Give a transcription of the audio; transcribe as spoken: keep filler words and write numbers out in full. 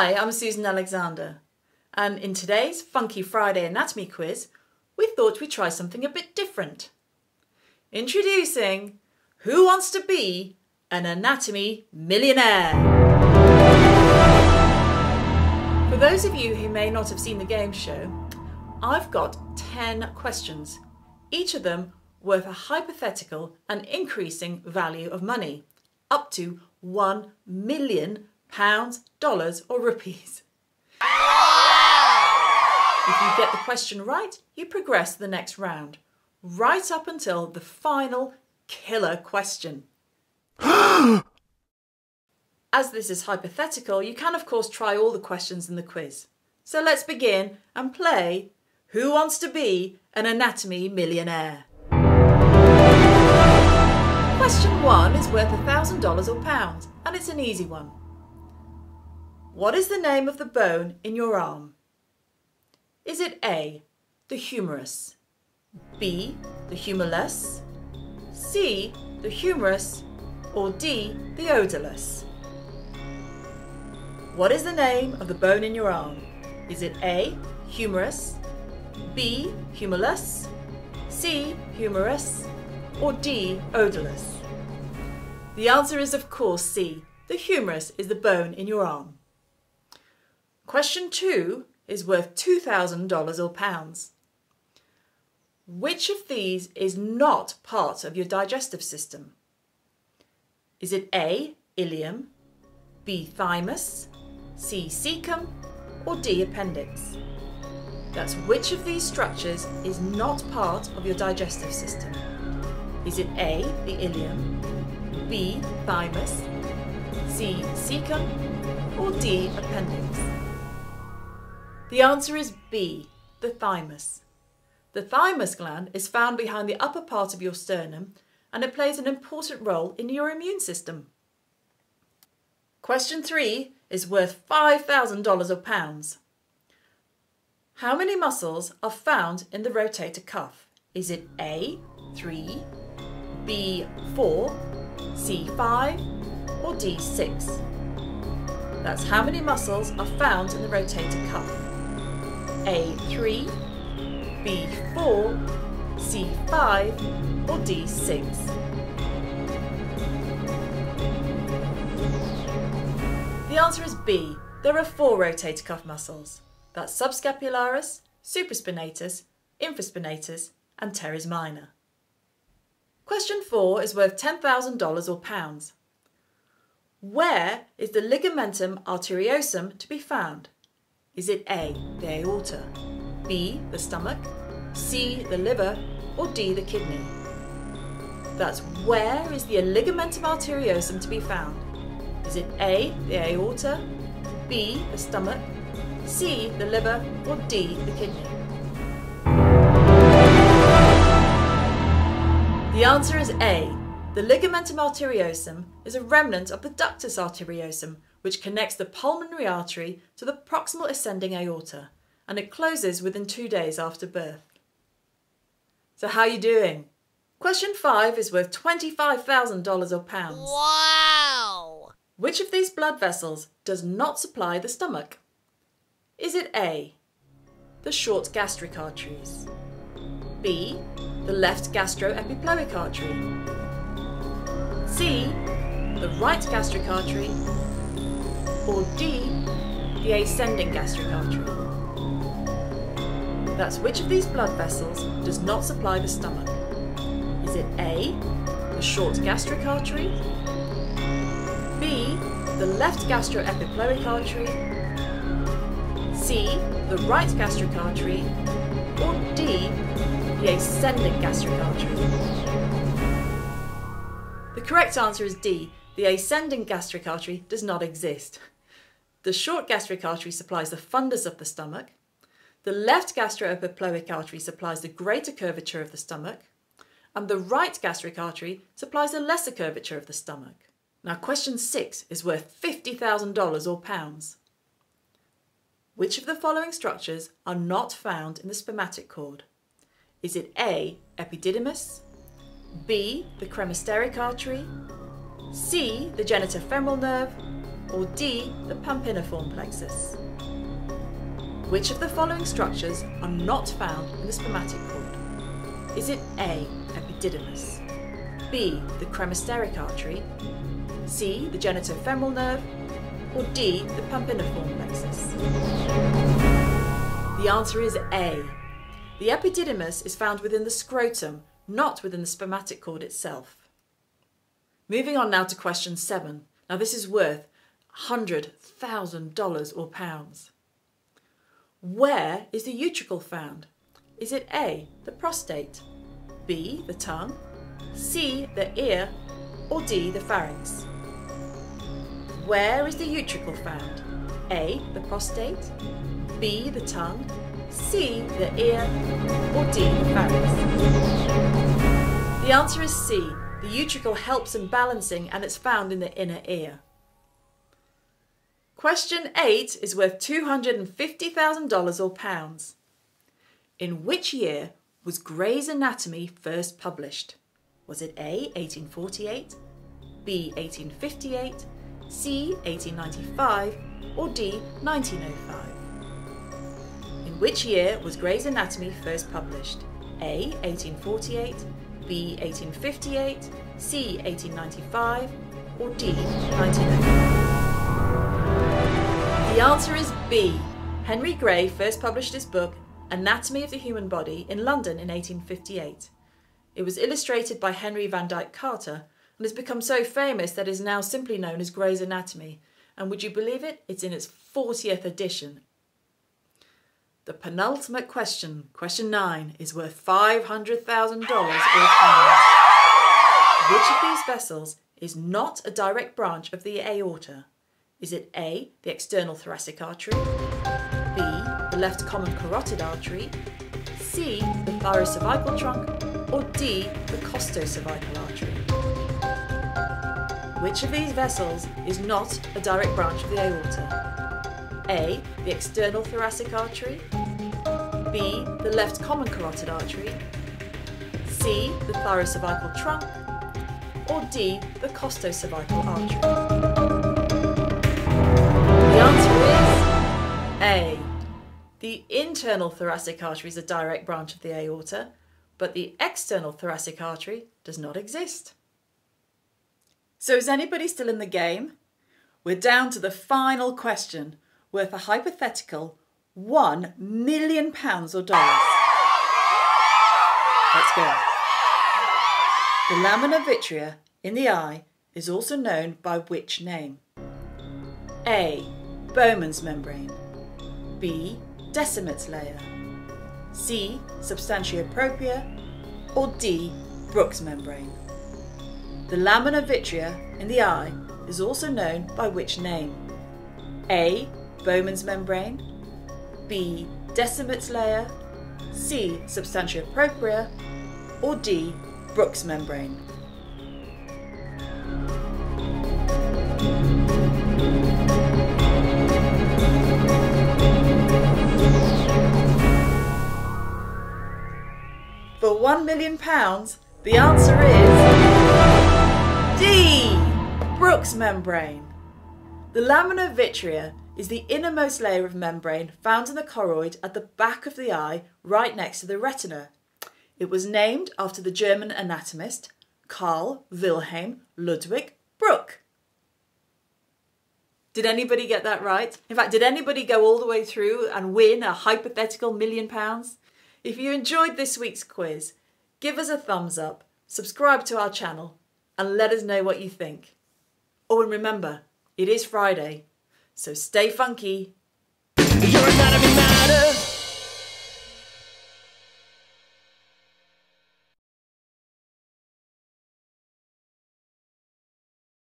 Hi, I'm Susan Alexander, and in today's Funky Friday Anatomy quiz, we thought we'd try something a bit different. Introducing Who Wants to Be an Anatomy Millionaire? For those of you who may not have seen the game show, I've got ten questions, each of them worth a hypothetical and increasing value of money, up to one million pounds, dollars or rupees. If you get the question right, you progress to the next round, right up until the final killer question. As this is hypothetical, you can of course try all the questions in the quiz. So let's begin and play Who Wants to Be an Anatomy Millionaire? Question one is worth one thousand dollars or pounds, and it's an easy one. What is the name of the bone in your arm? Is it A, the humerus, B, the humulus, C, the humerus, or D, the odolus? What is the name of the bone in your arm? Is it A, humerus, B, humulus, C, humerus, or D, odolus? The answer is of course C. The humerus is the bone in your arm. Question two is worth two thousand dollars or pounds. Which of these is not part of your digestive system? Is it A, ileum, B, thymus, C, cecum, or D, appendix? That's which of these structures is not part of your digestive system? Is it A, the ileum, B, thymus, C, cecum, or D, appendix? The answer is B, the thymus. The thymus gland is found behind the upper part of your sternum, and it plays an important role in your immune system. Question three is worth five thousand dollars or pounds. How many muscles are found in the rotator cuff? Is it A, three, B, four, C, five, or D, six? That's how many muscles are found in the rotator cuff. A, three, B, four, C, five, or D, six? The answer is B. There are four rotator cuff muscles. That's subscapularis, supraspinatus, infraspinatus, and teres minor. Question four is worth ten thousand dollars or pounds. Where is the ligamentum arteriosum to be found? Is it A, the aorta, B, the stomach, C, the liver, or D, the kidney? That's where is the ligamentum arteriosum to be found? Is it A, the aorta, B, the stomach, C, the liver, or D, the kidney? The answer is A. The ligamentum arteriosum is a remnant of the ductus arteriosum, which connects the pulmonary artery to the proximal ascending aorta, and it closes within two days after birth. So how are you doing? Question five is worth twenty-five thousand dollars or pounds. Wow! Which of these blood vessels does not supply the stomach? Is it A, the short gastric arteries, B, the left gastroepiploic artery, C, the right gastric artery, or D, the ascending gastric artery? That's which of these blood vessels does not supply the stomach? Is it A, the short gastric artery, B, the left gastroepiploic artery, C, the right gastric artery, or D, the ascending gastric artery? The correct answer is D. The ascending gastric artery does not exist. The short gastric artery supplies the fundus of the stomach. The left gastroepiploic artery supplies the greater curvature of the stomach. And the right gastric artery supplies the lesser curvature of the stomach. Now question six is worth fifty thousand dollars or pounds. Which of the following structures are not found in the spermatic cord? Is it A, epididymis, B, the cremasteric artery, C, the genitofemoral nerve, or D, the pumpiniform plexus? Which of the following structures are not found in the spermatic cord? Is it A, epididymis, B, the cremasteric artery, C, the genitofemoral nerve, or D, the pumpiniform plexus? The answer is A. The epididymis is found within the scrotum, not within the spermatic cord itself. Moving on now to question seven. Now this is worth one hundred thousand dollars or pounds. Where is the utricle found? Is it A, the prostate, B, the tongue, C, the ear, or D, the pharynx? Where is the utricle found? A, the prostate, B, the tongue, C, the ear, or D, the pharynx? The answer is C. The utricle helps in balancing and it's found in the inner ear. Question eight is worth two hundred fifty thousand dollars or pounds. In which year was Gray's Anatomy first published? Was it A, eighteen forty-eight, B, eighteen fifty-eight, C, eighteen ninety-five, or D, nineteen oh five? In which year was Gray's Anatomy first published? A, eighteen forty-eight, B, eighteen fifty-eight, C, eighteen ninety-five, or D, nineteen oh five? The answer is B. Henry Gray first published his book, Anatomy of the Human Body, in London in eighteen fifty-eight. It was illustrated by Henry Van Dyke Carter and has become so famous that it is now simply known as Gray's Anatomy. And would you believe it? It's in its fortieth edition. The penultimate question, question nine, is worth five hundred thousand dollars or pounds. Which of these vessels is not a direct branch of the aorta? Is it A, the external thoracic artery, B, the left common carotid artery, C, the thyrocervical trunk, or D, the costocervical artery? Which of these vessels is not a direct branch of the aorta? A, the external thoracic artery, B, the left common carotid artery, C, the thyrocervical trunk, or D, the costocervical artery? The answer is A. The internal thoracic artery is a direct branch of the aorta, but the external thoracic artery does not exist. So is anybody still in the game? We're down to the final question, worth a hypothetical one million pounds or dollars. Let's go. The lamina vitrea in the eye is also known by which name? A. Bowman's membrane, B. Decimet's layer, C. Substantia propria, or D. Brooks membrane? The lamina vitrea in the eye is also known by which name? A. Bowman's membrane, B. Decimet's layer, C. Substantia propria, or D. Brooks membrane? For one million pounds, the answer is D. Brooks membrane. The lamina vitrea is the innermost layer of membrane found in the choroid at the back of the eye, right next to the retina. It was named after the German anatomist Karl Wilhelm Ludwig Bruck. Did anybody get that right? In fact, did anybody go all the way through and win a hypothetical million pounds? If you enjoyed this week's quiz, give us a thumbs up, subscribe to our channel, and let us know what you think. Oh, and remember, it is Friday, so stay funky.